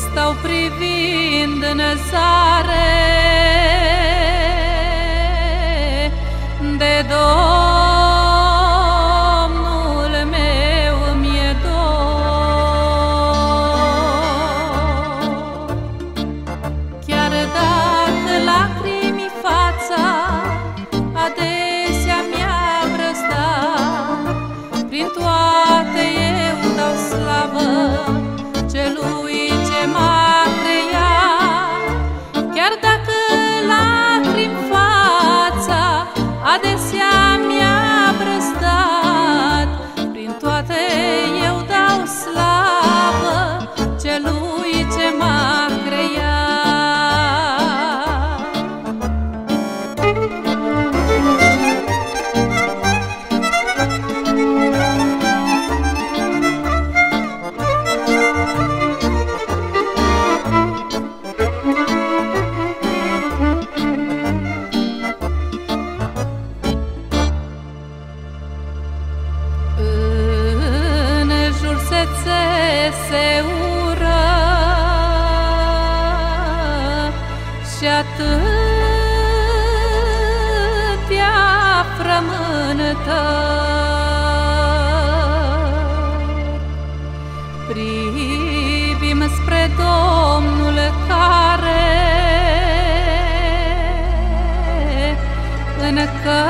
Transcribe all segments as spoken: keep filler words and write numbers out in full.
stau privind în zare de Domnul meu mi-e dor. Chiar dacă lacrimi fața adesea mi-a brăzdat, prin toate eu dau slavă celui ce m-a creat. Chiar dacă lacrimi fața adesea mi-a brăzdat, prin toate eu dau slavă celui ce m-a creat. Se ură și atâtea frământări, privim spre Domnul care încă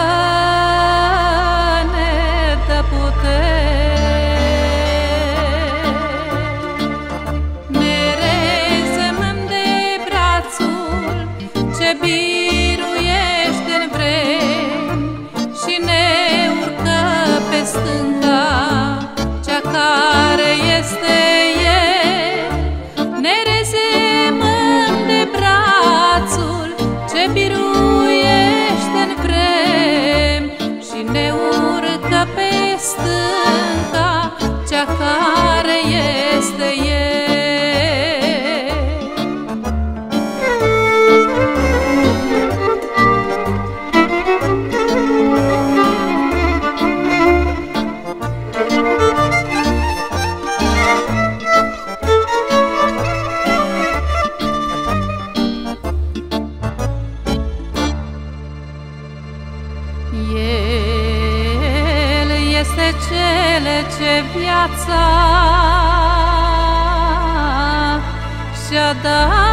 ne dă putere. Ce biruiește în vremi și ne urcă pe stânca cea care este El. Ne rezemăm de brațul ce biruiește în vremi și ne urcă pe stânca cea care este El. El este cele ce viața și-a dat